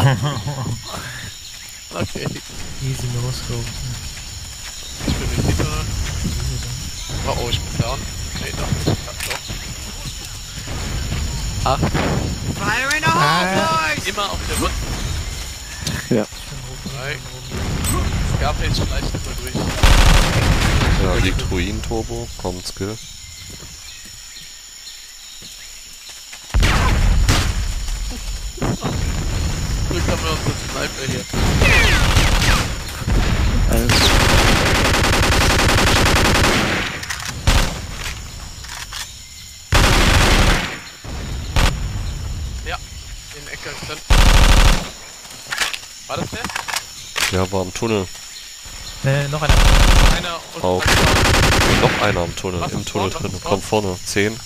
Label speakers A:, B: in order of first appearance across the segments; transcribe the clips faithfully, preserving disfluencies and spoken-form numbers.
A: Okay.
B: Easy No-Scope.
A: Ich bin in die Tunnel. Oh, oh, ich bin down. Nee, doch nicht. Ja, doch. Acht.
C: Fire in the hole, boys!
A: Immer auf der Wurzel.
D: Ja.
A: Drei. Scarface schleicht immer durch.
E: Ja, liegt Ruin Turbo, kommt Skill.
A: Glück haben wir uns den Sniper hier.
D: Alles.
A: Ja, in Ecke drin. War das der?
E: Der war im Tunnel.
B: Äh, noch einer.
A: Einer und
E: Auch.
A: einer.
E: Und noch einer im Tunnel,
A: Was
E: im
A: ist
E: Tunnel
A: vorne? Was
E: drin.
A: ist
E: Kommt vorne. zehn.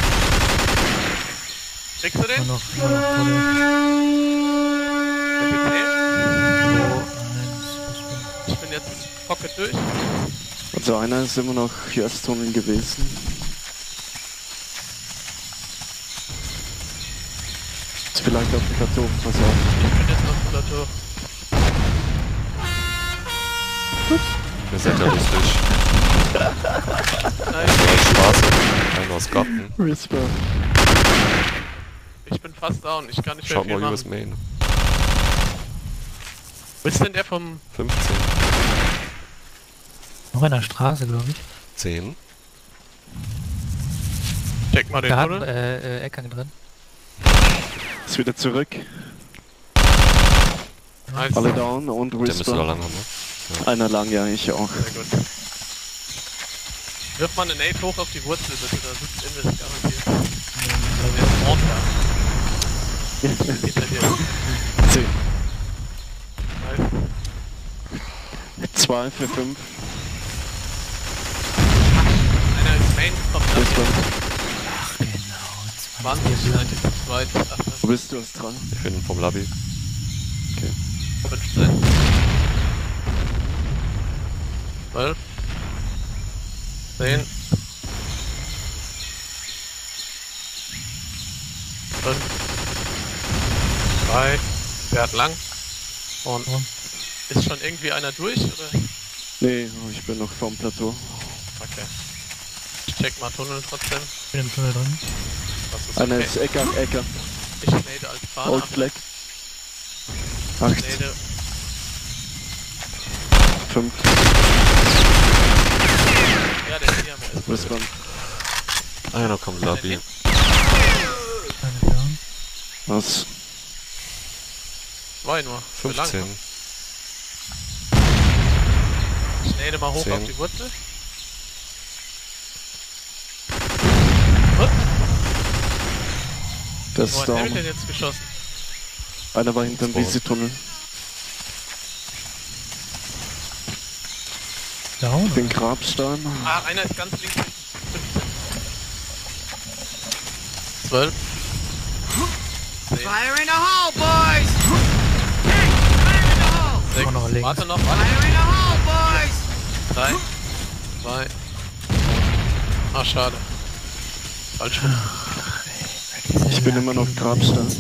A: Kriegst du den?
B: Nur noch, nur noch Tunnel.
A: Den P C?
B: So, eins.
A: Ich bin jetzt Pocket durch.
D: Also einer ist immer noch Jöstunnel gewesen. Ist vielleicht auf dem Plateau, pass auf.
A: Ich bin jetzt auf dem Plateau.
E: Ihr seid ja lustig.
A: Nein,
E: Zwei Straße. Einer aus Garten.
D: Whisper.
A: ich bin fast down. Ich kann nicht mehr
E: Schaut
A: viel
E: mal U S
A: machen.
E: Main.
A: Wo ist denn der vom...
E: fünfzehn.
B: Noch einer Straße, glaube ich.
E: zehn.
A: Check mal den
B: Der hat
A: Tunnel.
B: äh, äh, Eckgang drin.
D: Ist wieder zurück.
A: Nice.
D: Alle down und
E: Der müsste da
D: Whisper.
E: lang haben, ne?
D: Einer lang, ja, ich auch.
A: Sehr gut. Wirf mal einen Nate hoch auf die Wurzel, bitte. Da sitzt Invis garantiert. Also der ist Mord da. Hinter dir.
D: zehn.
A: Nice.
D: zwei für fünf.
A: Einer ist Main, kommt da.
D: Whisper.
B: Ach, genau.
A: zwanzig, seid ihr zu zweit.
D: Wo bist du jetzt dran?
E: Ich bin vom Lobby.
A: fünfzehn. zwölf. zehn. fünf. drei. Fährt lang. Und ist schon irgendwie einer durch, oder?
D: Nee, ich bin noch vorm Plateau.
A: Okay. Ich check mal Tunnel trotzdem.
B: Ich bin im Tunnel drin.
A: Das ist
D: Einer
A: okay.
D: ist Ecker, Ecker.
A: Ich nade als Fahrer.
D: Old Flag. acht,
A: Nade.
D: fünf,
A: Ja, der hier am ist.
D: Whisper.
E: Einer kommt Lobby.
B: Eine down.
D: Was?
A: Zwei nur. Für lang,
E: fünfzehn.
A: ne? Ich nade mal hoch
E: zehn.
A: auf die Wurzel.
D: Das
A: Wo
D: ist
A: hat Hamilton
D: down.
A: jetzt geschossen?
D: Einer war hinterm
E: Spawn.
D: Visi-Tunnel.
B: Down?
D: Den Grabstein.
A: Ah, einer ist ganz links. fünfzehn. zwölf. zehn.
C: Fire in the hole, boys! Hey, fire in the hole!
A: sechs.
B: Auch noch links.
A: Warte noch, warte.
C: Fire in the hole, boys!
A: drei. zwei. Ah, schade. Falsch.
D: Ich bin immer noch Grabstein.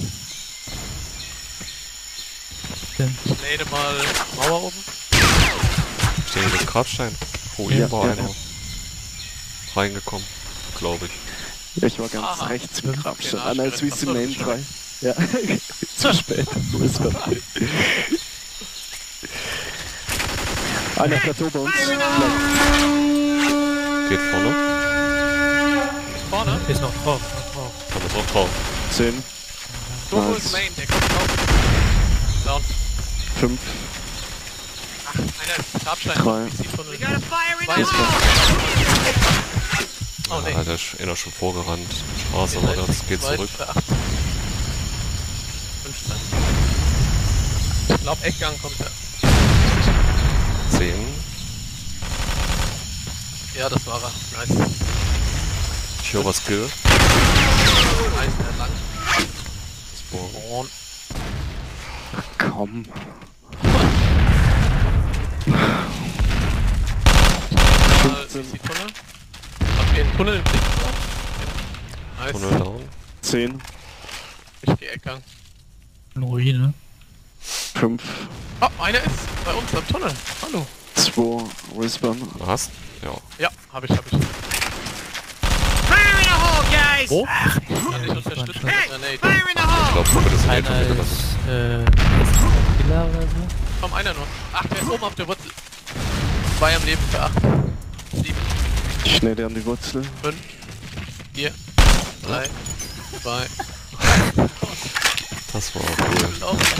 A: Ich nade mal Mauer oben.
E: Stehen mit Grabstein. Oh,
D: Ja,
E: hier war
D: ja,
E: einer. Reingekommen. Glaube ich.
D: Ich war ganz
A: Aha.
D: rechts im
A: Den
D: Grabstein.
A: Arsch
D: Einer ist
A: gerettet.
D: Visi Main
A: Ach so,
D: drei. Ja, zu spät. Whisper. Einer Plateau bei uns.
E: Geht vorne.
A: Vorne.
B: Ist noch drauf. Noch drauf.
E: Kann das auch drauf.
D: zehn,
A: Turbo
D: Nice.
A: ist Main, der kommt drauf. Down.
D: fünf,
A: Ach, einer ist Grabstein.
D: Drei.
A: V C-Tunnel.
C: We got a fire in
A: Zwei
C: the
A: ist
C: hole!
A: Oh, nee.
E: Ah, der ist einer schon vorgerannt. Straße, aber das geht
A: Zwei
E: zurück.
A: für acht. fünfzehn. Ich glaub, Eckgang kommt da.
E: zehn.
A: Ja, das war er. Nice.
E: Ich höre was Skill.
A: Eins der lang.
E: Spawn.
A: Und
D: komm.
A: mal V C-Tunnel. Habt ihr einen Tunnel im Blick? Nice.
E: Tunnel down.
D: zehn,
A: Ich geh Eckgang.
B: Eine Ruine.
D: fünf,
A: Oh, einer ist bei uns am Tunnel. Hallo.
D: zwei, Respawn.
E: Hast? Ja.
A: Ja, hab ich, hab ich.
C: Fire in the hole, guys!
A: Wo? Kann ich unterstützen mit einer Nate.
C: Fire in the
E: Ich
C: hole!
E: glaube, Truppe des
B: Einer
E: Nate
B: ist, äh, Killer oder so.
A: Komm, einer nur. Ach, der ist oben auf der Wurzel. Zwei am Leben für acht. Sieben,
D: Ich schneide an die Wurzel.
A: fünf, vier, drei, zwei.
E: Das war cool.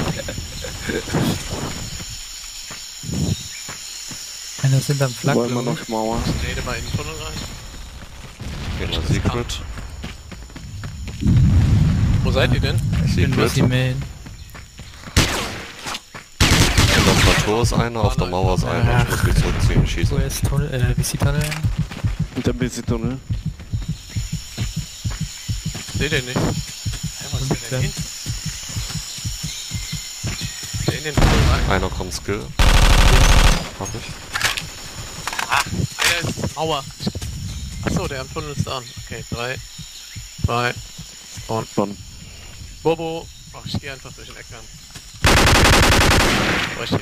B: Einer ist hinterm Flak.
D: Wollen wir
B: glaub ich.
D: noch Mauer?
A: Rede mal in den Tunnel rein.
E: In der Secret.
A: Wo seid ihr denn?
B: Ich bin
E: Secret.
B: Lucy Main.
E: Unterm Plateau ist einer, auf der Mauer ist einer. Ich muss mich zurückziehen,
B: Wo
E: schießen.
B: ist Tunnel, äh, V C-Tunnel?
D: Und dann bis Tunnel.
A: Seht ihr nicht? Hä, was ist denn hin? Der in den Tunnel rein?
E: Einer kommt Skill. Hab ich.
A: Ah, einer ist Mauer. Achso, der am Tunnel ist an. Okay, drei, zwei, und
D: Wann?
A: Bobo. Ach, ich gehe einfach durch den Eckern. Oh, ich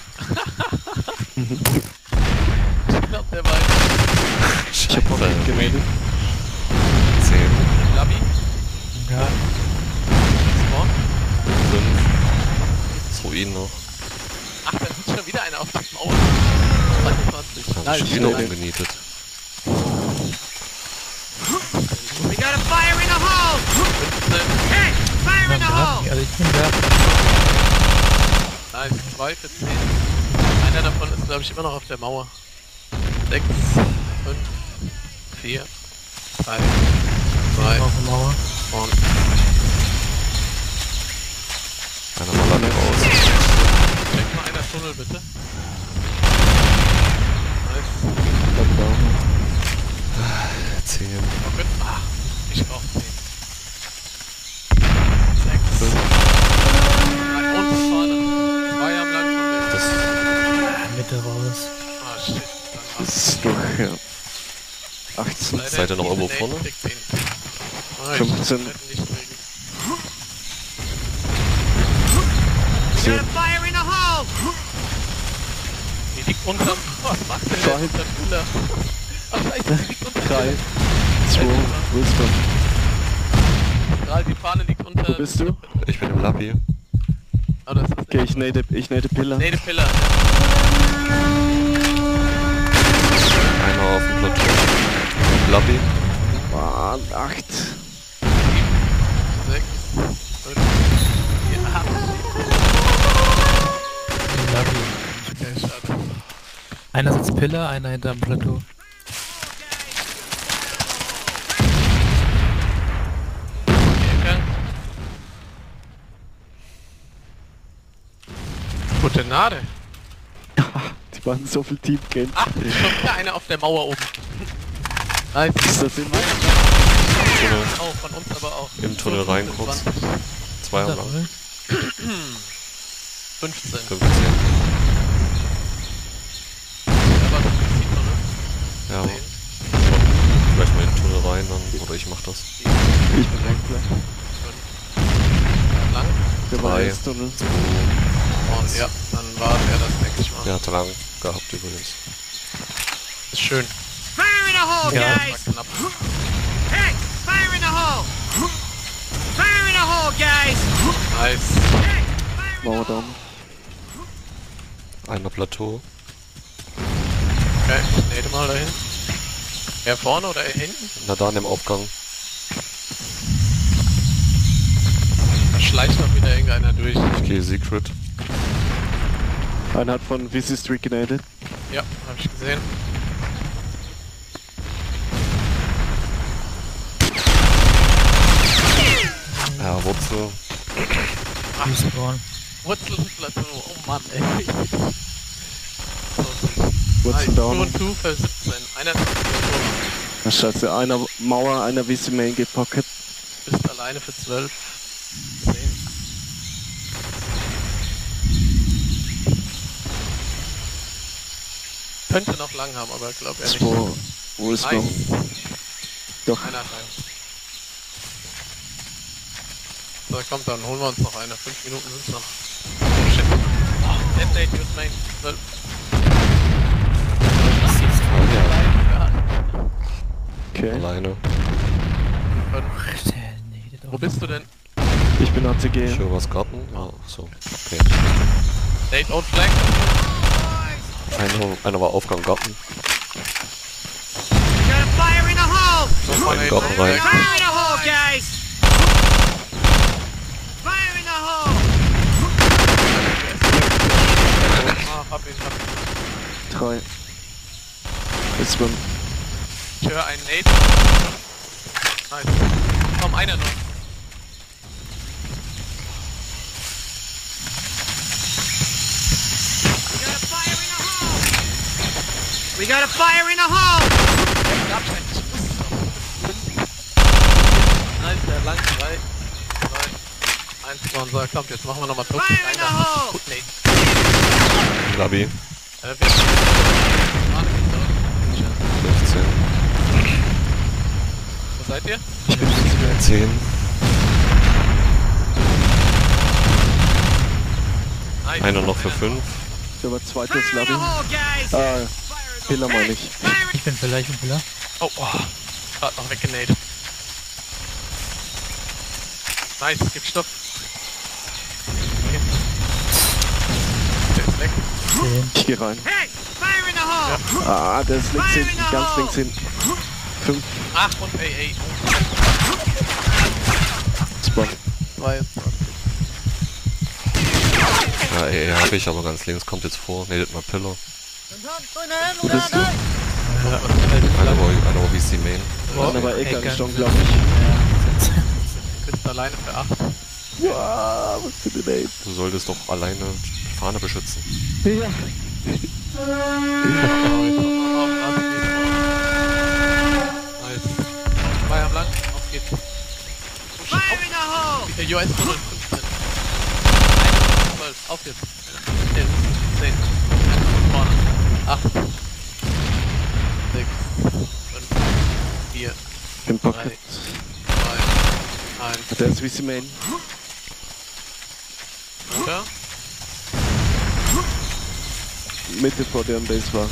A: ich glaub, der weiß.
D: Ich hab auch nicht gemeldet.
E: zehn,
A: Labi,
B: Ja.
A: Spawn.
E: fünf. Ruin noch.
A: Ach, da ist schon wieder einer auf der Mauer. zweiundzwanzig.
E: Hab
A: Nein,
E: ich wieder
D: schnell.
E: umgenietet.
C: We got a fire in the hole!
A: fünfzehn.
C: Hey! Fire in the hole!
B: Also ich bin da.
A: Nein, zwei für zehn. Einer davon ist, glaube ich, immer noch auf der Mauer. sechs, fünf, vier, drei, zwei
B: Auf der Mauer.
A: und
E: Einer mal lang raus.
A: check mal einer Tunnel, bitte. Nice.
D: Dann da.
E: zehn.
A: Okay. Ah, ich brauch zehn. sechs. Und vorne. Zwei am Lang von der.
E: Das
B: Mitte raus.
A: Ah, shit. Dann
D: Das ist durch, ja. achtzehn.
A: leider
E: Seid ihr noch
A: diese
E: irgendwo
A: Nate
E: vorne?
A: kriegt den. Ah, ich
D: fünfzehn.
A: werde nicht kriegen.
C: We got a fire in the hole!
A: Die liegt unterm. Was macht der
D: Zwei.
A: denn unter Fühler? Ach, scheiße, die liegt unter
D: drei,
A: Fühler.
D: zwei, Respawn.
A: Gerade die Fahne liegt unter.
D: Wo bist du?
E: Ich bin im Labi.
A: Oh, das ist
D: Okay, ich nade, ich nade Pillar.
A: Nee, die Pillar.
E: Einer auf dem Plateau. Labi.
D: Mann, acht.
A: sechs, fünf, vier, acht.
B: Lucky.
A: Okay, schade.
B: Einer sitzt Pillar, einer hinterm Plateau.
A: Okay. Gute Gnade.
D: Die waren so viel Team Game.
A: Ach, schon wieder einer auf der Mauer oben. Nice.
D: Ist das immer?
E: Tunnel.
A: Oh, von uns aber auch.
E: Im Tunnel rein kurz. Zwei am lang.
B: Jawohl.
A: fünfzehn.
E: fünfzehn.
A: Aber das sieht man, ne?
E: Ja.
A: zehn.
E: Vielleicht mal in den Tunnel rein dann. Oder ich mach das.
D: Ich bin weg gleich.
A: fünf. Lang.
D: Der war
E: Drei.
D: erst Tunnel.
A: Und ja, dann war der das, denke ich mal.
E: Der hat lang gehabt übrigens.
A: Ist schön.
C: Fire in the hole,
B: Ja.
A: War
C: guys!
A: knapp.
C: Hey! Fire in the hole! Fire in the hole, guys!
A: Nice.
C: Hey! Fire in the
D: Mauer
C: hole!
D: down.
E: Einer Plateau.
A: Okay, ich nähe mal dahin. Er vorne oder er hinten?
E: Na da in dem Aufgang.
A: Da schleicht noch wieder irgendeiner durch.
E: Ich gehe Secret.
D: Einer hat von V C Street genadet.
A: Ja, hab ich gesehen.
E: Ja, Wurzel.
B: Respawn.
A: Wurzelplateau, oh Mann, ey.
D: Wurzel
A: Nice.
D: down.
A: Two und two für siebzehn. Einer ist
D: Na scheiße, einer Mauer, einer V C Main gepocket.
A: bist alleine für zwölf. zehn. Könnte noch lang haben, aber ich glaube eher nicht.
D: Zwei, Respawn.
A: Nice.
D: Doch,
A: Einer hat einen. So, kommt, dann holen wir uns noch eine. Fünf Minuten sind's noch. Oh shit. Oh, Detonate, use main. zwölf. Ja.
D: Okay.
E: Alleine.
A: fünf.
B: Nee,
A: Wo bist du denn?
D: Ich bin A C G.
E: Ich höre was Garten. Ah, so. Okay.
A: Nate out flank.
E: Einer, einer war Aufgang Garten.
C: We got a fire in the hole!
A: Nochmal
E: Ein
A: Nate.
E: Garten rein.
C: Fire in the hole, guys! Fire in the hole!
A: Ah, hab ihn, hab ihn.
D: Drei. Jetzt bin
A: Ich höre einen Nate. Nice. Komm, einer noch.
C: We got a fire in the hole!
A: Nice, der lang. drei, zwei, eins, Sponsor. Kommt, jetzt machen wir nochmal Druck.
C: Fire in the hole!
A: Gut, Nate.
E: Labi.
A: Äh, wir
E: fünfzehn.
A: Wo seid ihr?
D: Ich bin A C G.
E: zehn.
A: Nice.
E: Einer noch für fünf.
D: Da war zweites
C: Fire in
D: Lobby.
C: the hole, guys!
D: Ah, Pillar meine ich.
C: Fire in
B: Ich bin Pillar, ich bin Pillar.
A: Oh, oh. Gerade noch weggenadet. Nice, gib Stopp. Okay. Der ist weg.
B: zehn.
D: Ich geh rein.
C: Hey! Fire in the hole!
D: Ah, der ist links hinten, ganz links hinten. Fünf.
A: Ach, und ey, ey.
D: Spawn.
A: zweiundzwanzig.
E: Ja, ey, hab ich, aber ganz links kommt jetzt vor. Nedet mal Pillar.
D: Wo bist du?
B: Ja, halt
E: Einer war, einer war V C Main.
D: Einer war Eckern
B: Eckern.
D: schon, glaube ich.
A: Du bist alleine für acht.
D: Wow, was für eine Nate.
E: Du solltest doch alleine die Fahne beschützen.
D: Ja.
A: Nice. Zwei am Lang, auf geht's.
C: Fire in the hole!
A: Der U S hundertfünfzehn. zwölf, auf jetzt. elf, zehn, vorne. acht, sechs, fünf, vier,
D: Im Pocket.
A: zwei, eins.
D: Der ist V C Main.
A: Runter.
D: Mitte vor deren Base war.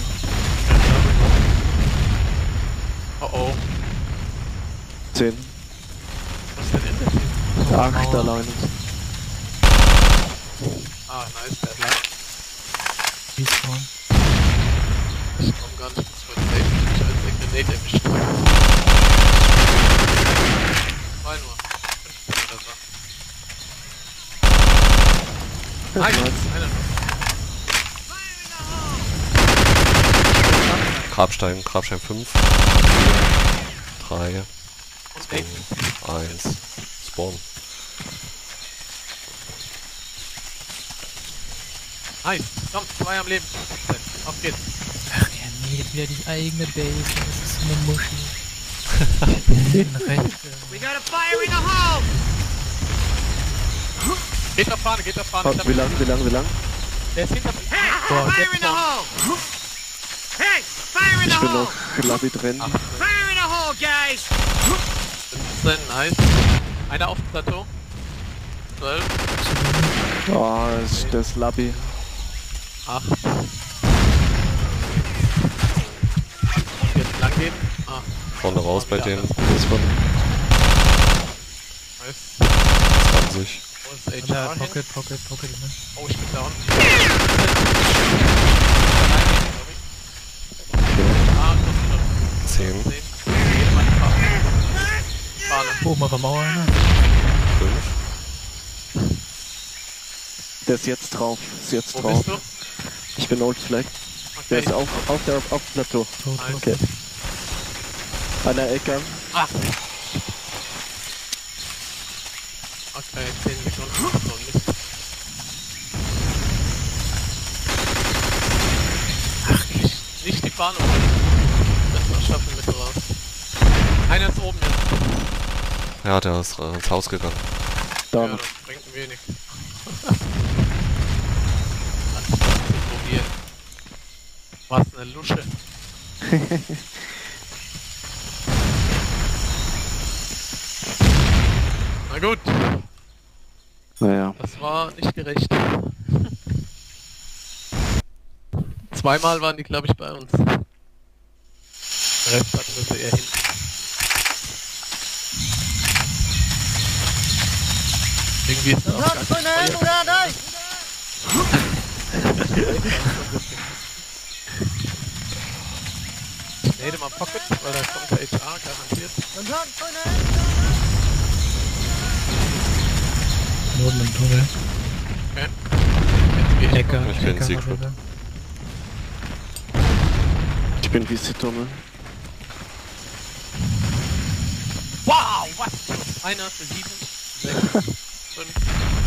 A: Oh oh.
D: Zehn.
A: Was ist denn in der Team?
D: Acht alleine.
A: Ah, nice, der hat lang.
B: Respawn.
A: Ich komm gar nicht ins First Aid. Ich hab jetzt irgendeine Nate erwischt. Zwei nur. fünfzehn oder so. Nice, einer noch.
E: Grabstein, Grabstein fünf. drei,
A: Und Nate.
E: eins. Spawn.
A: Nice, komm, zwei am Leben. Auf geht's.
B: Ach, er näht wieder die eigene Base. Das ist so eine Muschi. Den Rechte.
C: We got a fire in the hole!
A: Geht auf Fahne, geht auf Fahne.
D: Wie lang, wie lang, wie lang?
A: Der ist hinter mir.
C: Hey!
A: Boah,
C: Fire
A: jetzt
C: in the
A: vorne.
C: hole! Hey! Fire in the
D: Ich bin
C: hole!
D: noch Lobby drin.
A: Ach,
C: Fire in the hole, guys!
A: fünfzehn, nice. Einer auf dem Plateau. zwölf,
D: Oh, das ist das Lobby.
A: acht. Jetzt lang gehen. Ah,
E: Vorne raus bei denen.
D: Das war
A: nice.
E: zwanzig.
A: Wo ist
B: Ja,
A: H R hin?
B: Pocket, Pocket, Pocket. Ne?
A: Oh, ich bin down. Ah,
E: zehn.
A: zehn. Jede Mann Fahne. Fahne.
B: Oben auf der Mauer einer.
E: fünf.
D: Der ist jetzt drauf. Ist jetzt
A: Wo
D: drauf.
A: bist du?
D: Ich bin Old Flag. Der
A: Okay.
D: ist auf, auf der auf Plateau.
B: Tot,
A: Nice.
B: tot.
D: Okay. An der Ecke.
A: Ah. Okay, zehn Sekunden. So, Mist. Ach, nicht, nicht die Fahne holen. Das war schaffen mit raus. Einer ist oben jetzt.
E: Ja, der ist äh, ins Haus gegangen.
D: Da.
A: Ja, das bringt wenig. Lass uns das probieren. Was eine Lusche. Na gut,
D: Naja.
A: das war nicht gerecht. zweimal waren die, glaube ich, bei uns. Der Rest hatten wir so eher hinten. Irgendwie ist da auch gar kein Feuer. Ich rede mal Pocket, weil da kommt der H R garantiert.
B: Norden im Tunnel.
A: Okay. Jetzt geh ich.
B: Hacker,
E: Ich bin
B: Hacker,
E: Secret.
B: Hacker.
D: Ich bin V C-Tunnel.
A: Wow, was? Einer für sieben, sechs, fünf.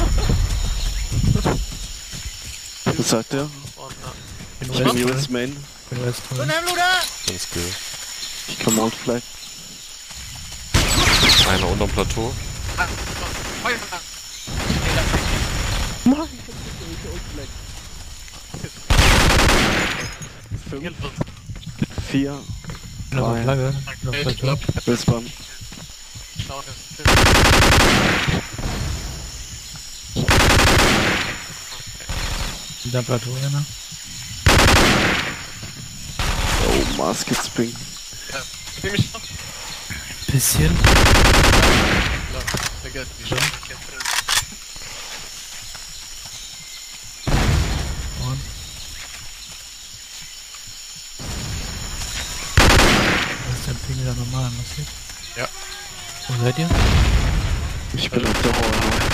D: Was sagt er?
A: Und, na.
B: Ich
D: Ich
B: bin
D: bin U
B: West
D: S Main.
B: Ich bin West Tunnel.
E: Bin Skill.
D: Ich kann Mount Flag.
E: Einer unterm Plateau.
A: Ah, Feuer!
D: Fünf, vier,
B: Noch auf
D: drei,
B: Flagge. Noch
A: Ich
B: Plateau.
A: glaub,
D: Westbahn.
A: schau das.
B: Wieder Plateau, genau.
D: Oh, Maskets Ping.
A: Ja, nehm ich noch.
B: Bisschen.
A: Ja, vergessen die schon.
B: Und. Was ist der Ping wieder normal Musik?
A: Ja.
B: Wo seid ihr?
D: Ich bin auf der Mauer.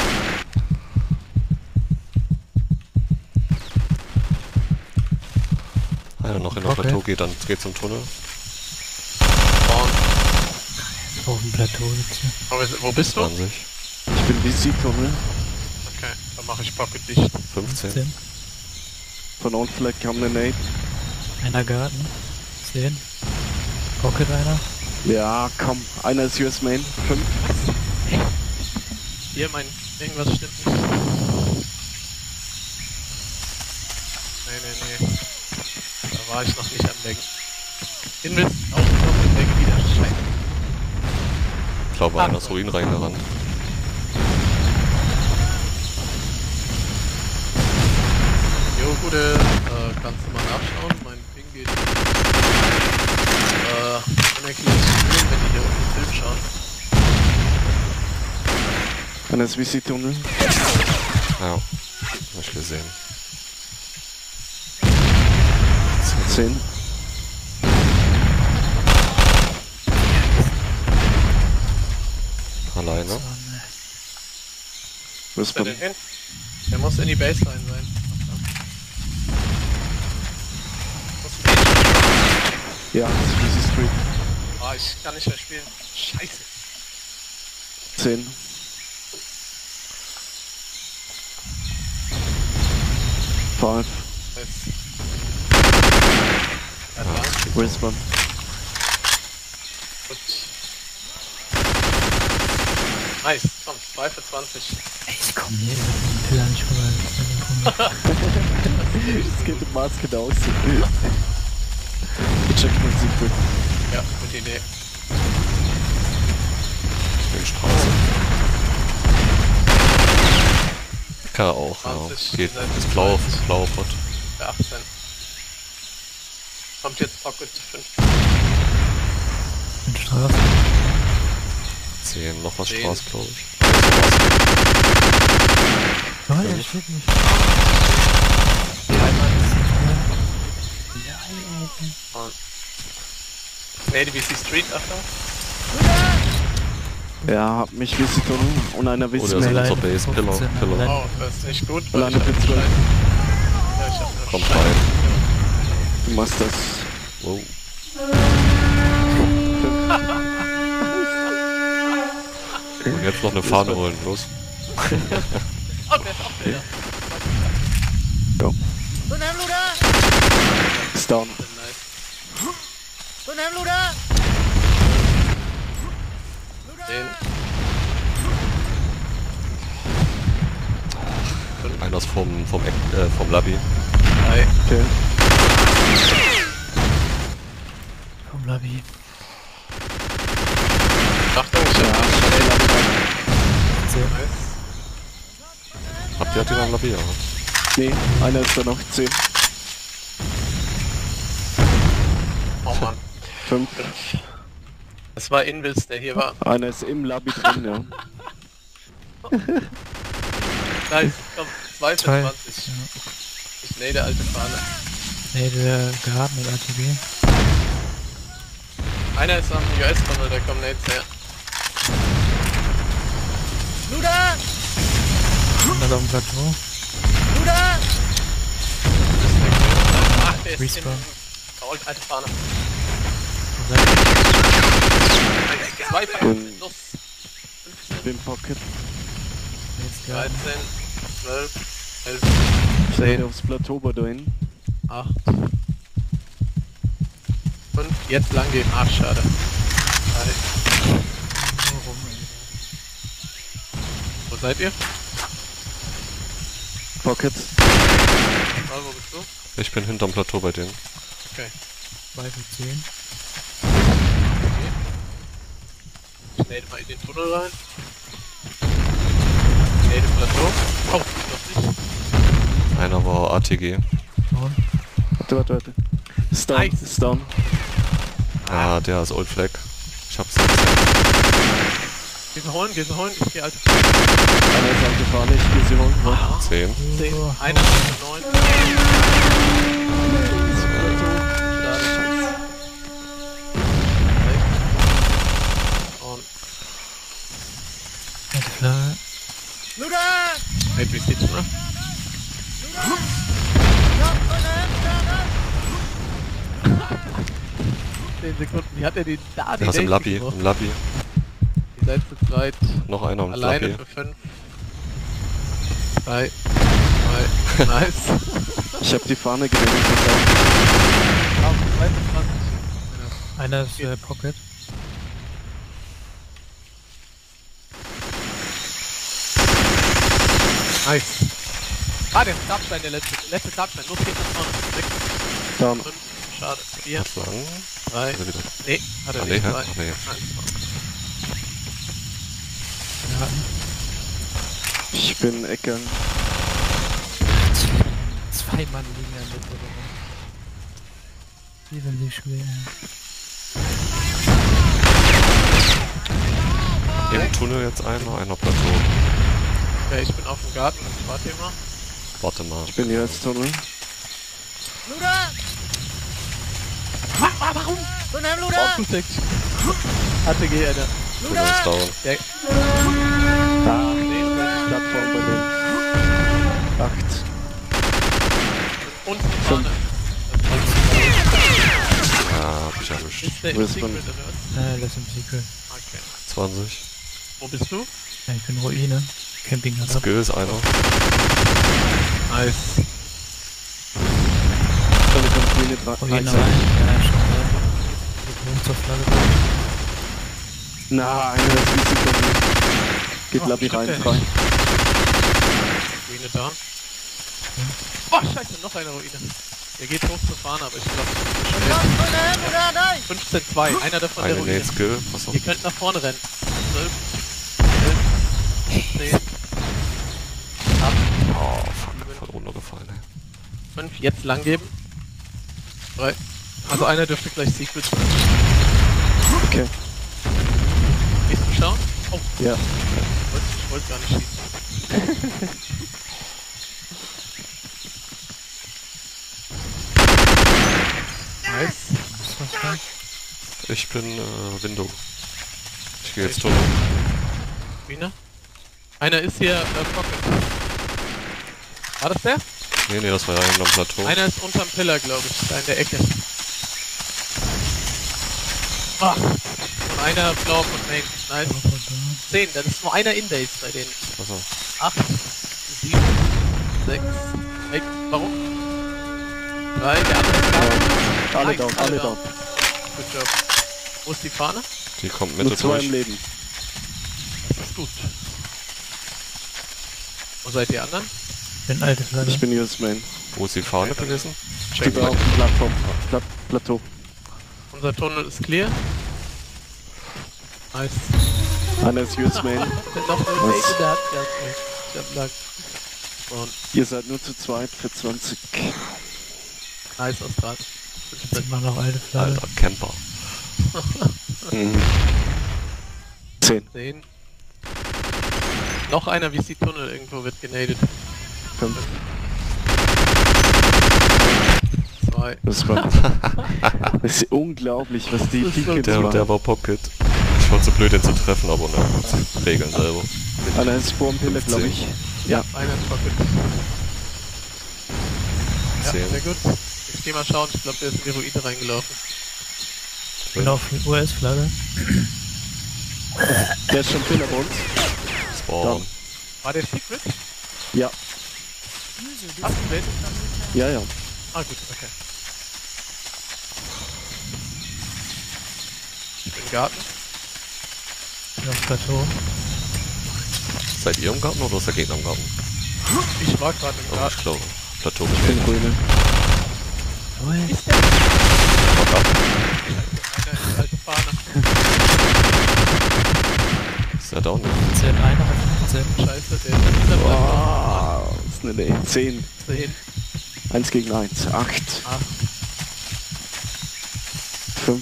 E: Einer noch in der
B: Okay.
E: Plateau geht, dann geht zum Tunnel.
A: Vorn.
B: Auf dem Plateau sitzt ihr.
A: Wo bist- Wo bist du?
E: zwanzig.
D: Ich bin V C-Tunnel.
A: Okay, dann mache ich Pocket dicht.
E: fünfzehn.
B: zehn.
D: Von Mount Flag kam eine Nate.
B: Einer Garten. zehn. Pocket einer.
D: Ja, komm. Einer ist U S Main. Fünf.
A: Hier, mein... Irgendwas stimmt nicht. Nee, nee, nee. Da war ich noch nicht am Deck. Invest auch noch im Deck wieder. Scheiße.
E: Ich glaube, einer ist Ruin reingerannt.
A: Jo, gute. Äh, kannst du mal nachschauen? Mein Ping geht. Äh, Energie ist schön, wenn die hier auf den Film schauen.
D: Einer ist V C-Tunnel.
E: Ja. Hab ich gesehen.
D: Zehn.
E: Alleine.
B: So, ne.
A: Wo ist der
D: Westbahn.
A: denn hin? Der muss in die Baseline sein. Muss ein
D: Ja, das ist V C-Street.
A: Ah, ich kann nicht mehr spielen. Scheiße.
D: Zehn. Five.
A: Jetzt. Ja, da.
D: Westbahn.
A: Gut. Nice, komm, zwei für zwanzig.
B: Ey, ich komm hier über den Pillar nicht vorbei.
D: Das geht im Masken aus. Ich check mal Secret.
A: Ja, gute Idee.
E: Ich bin Straße. Hacker auch, ja.
A: zwanzig,
E: Geht.
A: Seite
E: Das blaue,
A: zwanzig.
E: blaue Pot.
A: Der achtzehn. Kommt jetzt Pocket fünf.
B: In Straße.
E: zehn. Noch was
A: zehn.
E: Straße, glaube ich.
B: Oh, er steht nicht.
A: Und. Nee, die V C Street, Achtung.
D: Ja, hab mich V C-Tunnel und einer V
E: Oh, der ist
D: C-Main.
E: unser Base. Pillar. Pillar.
A: Oh, das ist nicht gut.
D: Alleine
A: ich hab
D: für zwölf.
A: Bescheid. Ja, ich hab
E: Kommt
A: Bescheid.
E: rein.
D: Du machst das.
E: Wow. Und jetzt noch eine Fahne holen. Los.
A: Oh, der ist auch der.
D: Ja. Ist down.
A: Nice. Den.
E: Einer ist vom, vom, Eck, äh, vom Lobby.
A: Drei.
D: Okay.
B: Komm, Labi.
A: Achtung, ich
D: Ja,
A: hab
B: zehn.
A: Nice.
E: Habt ihr den am Lobby? Ja.
D: nee, einer ist da noch. Zehn.
A: Oh Mann.
D: Fünf.
A: Das war Invis, der hier war.
D: Einer ist im Lobby drin, ja.
A: Nice, komm, zwei für
B: Zwei.
A: zwanzig.
B: Ja.
A: Ich nade alte Fahne.
B: Nee, der gehabt mit A T G.
A: Einer ist am U S-Tunnel, der kommt Nades her.
C: Luda!
B: Und auf dem Plateau.
C: Luda!
A: Ach, der ist
B: Respawn.
A: in Gold, alte Fahne.
B: Seid
A: Zwei Fahnen,
D: Bin-
A: los.
D: Bin Pocket.
B: jetzt gehabt.
A: dreizehn, zwölf, elf,
D: Zehn
A: zehn,
D: aufs Plateau bei dahin.
A: acht, fünf, jetzt lang gehen. Ach, schade. drei. Wo seid ihr?
D: Pocket.
A: Mal, wo bist du?
E: Ich bin hinterm Plateau bei denen.
A: Okay.
B: zwei für zehn.
A: Ich nade mal in den Tunnel rein. Nade Plateau. Oh, noch nicht.
E: Einer war A T G.
B: Und
D: Warte, warte, warte. Ist down,
A: Nice.
D: ist down.
E: Ah, der ist Old Flag. Ich hab's jetzt.
A: Geh sie holen, geh sie holen. Ich geh alte
D: Einer ist alte Fahne, ich gehe sie holen. Warte.
E: zehn.
A: zehn.
B: Oh,
A: Einer ist neun. Und
B: alte Flagge.
C: Luda!
A: Hey, wie sieht's, ne? zehn Sekunden. Wie hat er die da die
E: Der ist im
A: Nade
E: Labby.
A: geworfen?
E: Im Labby.
A: Ihr seid zu zweit.
E: Noch einer im
A: Alleine
E: Labby.
A: für fünf. drei. zwei. Nice.
D: Ich hab die Fahne genommen.
A: Auf zweiundzwanzig.
B: Einer ist äh, Pocket.
A: Nice. Ah, der Stabstein, der letzte. Letzte Stabstein. Los geht's nach vorne. sechs,
D: Down.
A: fünf. Schade. vier.
E: Hat lang.
A: drei.
E: Ist er wieder.
A: Nee, hat er
E: Ah,
A: nicht.
E: nee, hä?
A: zwei,
E: Ach, nee.
A: eins.
B: Ja.
D: Ich bin Eckern.
B: Zwei Mann liegen an der Mitte. Die sind nicht schwer.
E: Im Tunnel jetzt einer, einer Plateau.
A: Okay, ich bin auf dem Garten. Ich warte hier mal.
E: Warte mal.
D: Ich bin hier als Tunnel.
C: Luda!
A: Warum?
C: Von einem Luda!
A: Aufgedeckt. Hatte G, Alter.
E: Tunnel ist down.
A: Der
D: Ah, Plattform bei denen. Acht.
A: und die Fahne.
E: Ja, hab ich erwischt.
A: Ist der
D: Wo
A: im
D: ist man?
A: Secret oder was?
B: Äh, das ist im Secret.
A: Okay.
E: zwanzig.
A: Wo bist du?
B: Ja, ich bin Ruine. Camping hat ab.
E: Skill ist einer.
A: Nice.
D: Dann kommt Ruine dran.
B: Ruine rein.
D: Eins.
B: Ja, schon da. Geht hoch zur Flagge.
D: Na, einer ist easy von mir. Geht
A: Oh,
D: Lobby
A: stimmt
D: rein,
A: der
D: frei.
A: Ruine da. Oh, scheiße, noch eine Ruine. Der geht hoch zur Fahne, aber ich glaube,
C: Von einem Luda, nein!
A: fünfzehn zwei. Einer davon der
E: Eine
A: Ruine.
E: Nate Skill. Was auch.
A: Ihr könnt nach vorne rennen. zwölf, elf, zehn, acht,
E: Oh, fuck. Voll runtergefallen, ey.
A: fünf. Jetzt lang geben. drei. Also einer dürfte gleich Secret sein.
D: Okay.
A: Gehst du schauen? Oh,
D: Ja.
A: ich wollte, ich wollte gar nicht schießen. Nice.
B: Ist was da?
E: Ich bin äh, Window. Ich gehe jetzt Tunnel.
A: Ruine. Einer ist hier äh, Pocket. War das der?
E: Nee, nee, das war ja hinterm Plateau.
A: Einer ist unterm Pillar, glaube ich, da in der Ecke. Ah. Und einer blau von Main. Nice.
B: Aber da.
A: zehn, das ist nur einer In-Base bei denen.
E: Achso.
A: acht, sieben, sechs, sechs, warum? drei, der andere ist down.
D: Alle
A: Nice,
D: down, alle down.
A: Good job. Wo ist die Fahne?
E: Die kommt Mitte
D: Nur zwei
E: durch.
D: im Leben.
A: Das ist gut. Wo seid ihr anderen?
B: Bin alte Flagge.
D: Ich bin U S Main.
E: Wo ist die Fahne gewesen?
D: Ich bin auf der Plattform. Pla Plateau.
A: Unser Tunnel ist clear. Nice.
D: Einer ist U S Main.
A: Noch eine
D: Was?
A: Date in der Hand gehabt, ey. Ich hab lang. Und
D: Ihr seid nur zu zweit für zwanzig.
A: nice aus Draht.
B: Jetzt immer noch alte Flagge.
E: Alter, Camper.
D: Mhm. zehn.
A: zehn. Noch einer wie sie Tunnel irgendwo wird genadet.
D: fünf.
A: zwei.
D: Das war. Das ist unglaublich, was die
A: Das ist so
D: Tickets
E: Der,
D: machen.
E: der war Pocket. Ich war zu blöd, den zu treffen, aber ne, Regeln selber.
D: Einer ist Spawnpille, glaube ich.
A: Ja, einer ist Pocket. Ja,
E: zehn.
A: sehr gut. Ich geh mal schauen, ich glaube der ist in die Ruine reingelaufen.
B: Ich bin auf U S-Flagge.
D: Der ist schon Pillar bei uns.
E: Spawn.
A: War der Secret?
D: Ja,
A: Hast du den?
D: ja, ja.
A: Ah gut, okay. Ich bin im Garten.
B: Ich bin auf Plateau.
E: Seid ihr im Garten oder ist der Gegner im Garten?
A: Ich war gerade im
E: Oh,
A: Garten.
E: ich glaube. Plateau
D: Ich bin grüne.
B: Ui.
A: Ist der? Einer ist alte Fahne.
E: Ist der down?
B: zehn, einer hat fünfzehn.
A: Scheiße, der ist in dieser Plattform.
D: Wow, das ist eine Nähe. zehn.
A: zehn.
D: eins gegen eins. acht.
A: acht.
D: fünf.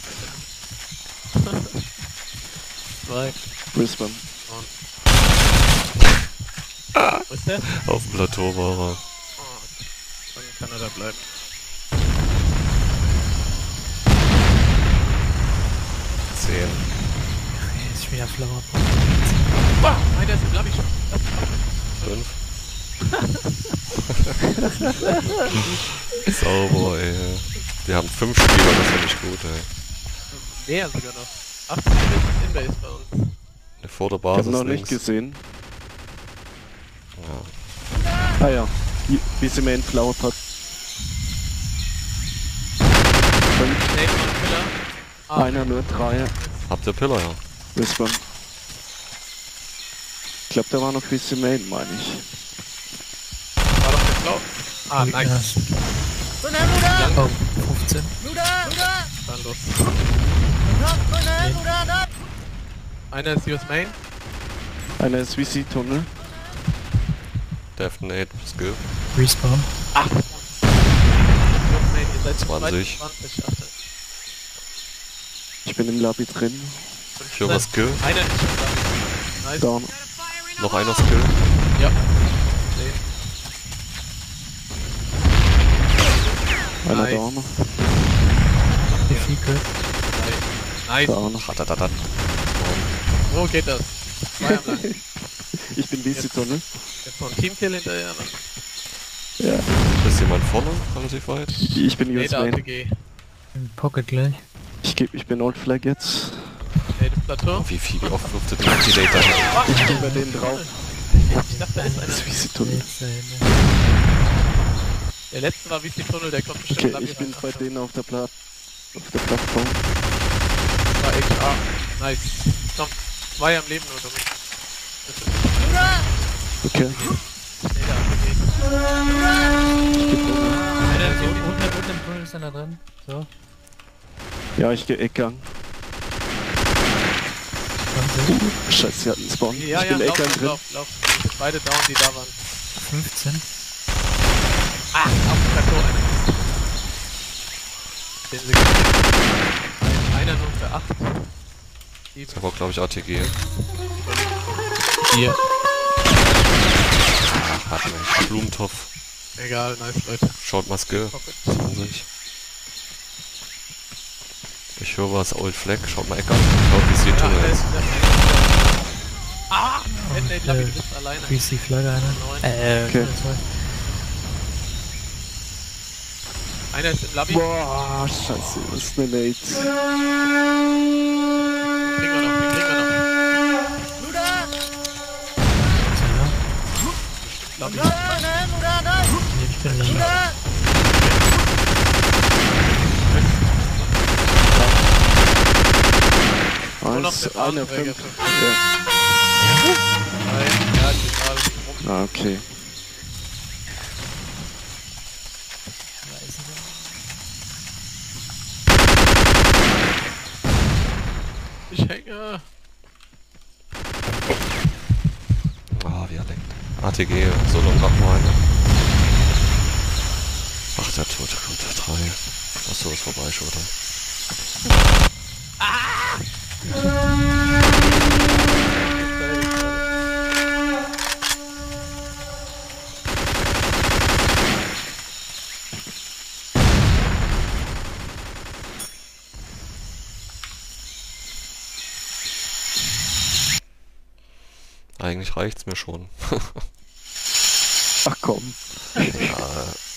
A: zwei.
D: Brisbane.
A: Wo ist der?
E: Auf dem Plateau war er.
A: Oh, dann kann er da bleiben.
E: zehn.
B: Jetzt ist wieder Flower.
A: Wow, einer ist im Lobby schon.
E: fünf. Sauber, ey. Wir haben fünf Spieler, das finde ich gut, ey.
A: Mehr sogar noch. achtzig ist Inbase bei uns.
E: Ne, vor der
D: Ich habe
E: Basis
D: noch
E: links.
D: nicht gesehen.
E: Ja.
D: Ah ja, Hier, wie sie mir in Flower Pot. fünf.
A: Nate und Killer. Ah,
D: Einer nur, drei.
E: Habt ihr Pillar, ja?
D: Brisbane. Ich glaube, da war noch wie sie Main, meine ich.
A: war doch der Blau. Ah, nice.
B: Ja. Oh, fünfzehn.
A: Dann los. Einer ist U S Main.
D: Einer ist V C-Tunnel.
E: Definite, Skill.
B: Respawn.
A: Ach. U S Main, ihr seid
E: zwanzig.
A: zwanzig. Ach,
D: Ich bin im Lobby drin.
E: Führer Skill.
A: einer ist schon da. Nice.
D: Down.
E: Noch einer Skill.
A: Ja.
D: Einer
A: Nice.
D: down.
B: Difficult.
A: Nice.
D: Down.
E: Ratatatat.
A: Wo geht das? Zwei am lang.
D: Ich bin V C-Tunnel.
A: Jetzt noch ein Teamkill hinterher. Dann.
D: Ja.
E: Ist jemand vorne? Relativ weit?
D: Ich bin U
A: Nee,
D: S
A: der A T
D: Main.
A: G.
B: Im Pocket gleich.
D: Ich, geb, ich bin Old Flag jetzt.
A: Nee, das Plateau.
E: Wie viel, wie oft wirft der Anti-Date da hin?
D: Ich gehe bei denen drauf.
A: Ich dachte, da ist einer.
D: Das ist V C-Tunnel.
B: Jetzt, äh,
A: Der letzte war V C-Tunnel, der kommt bestimmt
D: Okay,
A: Lobby
D: ich bin
A: rein.
D: bei denen auf der, Pla auf der Plattform.
A: Das war H A. Nice. Komm, zwei am Leben nur damit.
D: Okay.
A: Nee, der A T G.
D: Ich geh drüber.
A: Einer
B: so,
A: ist
B: unten, unten im Tunnel ist einer drin. So,
D: Ja, ich gehe Eckgang.
B: zwanzig.
D: Scheiße, sie hatten einen Spawn.
A: Ja,
D: ich
A: ja,
D: bin
A: lauf,
D: Eckgang
A: lauf,
D: drin.
A: lauf, lauf. Wir sind beide down, die da waren.
B: fünfzehn.
A: Ah, auf dem Plateau einer. zehn Sekunden. Einer nur für acht.
E: Das war, glaube ich, A T G.
A: Hier.
E: Ach, hat nicht. Blumentopf.
A: Egal, nice, Leute.
E: Schaut mal Skill.
A: Pocket.
E: zwanzig. Ich höre was, Old Flag. Schaut mal Ecker. Schaut, wie es hier
A: Ja,
E: Tunnel
A: der
E: ist.
A: ist der Ah! Wenn der Lobby, du bist alleine.
B: Wie ist die Flagge einer?
A: Neun.
B: Äh,
D: Okay.
B: zwei.
A: Einer ist im Lobby.
D: Boah, scheiße, das ist eine Nate.
A: Den kriegen wir noch, den kriegen wir noch. Lobby.
B: Nee, ich bin lang.
A: Nur noch
D: Eins,
A: der
D: einer,
A: Fahnenträger.
D: fünf.
A: Nein, ja, die gerade rum.
D: Ja. Ah, okay.
A: Ich hänge.
E: Ah, wie er lenkt. A T G, Solo und Rappen eine. Ach, der tote Gute, drei. Was so ist vorbei schon wieder. Eigentlich reicht's mir schon.
D: Ach komm.
E: Ja,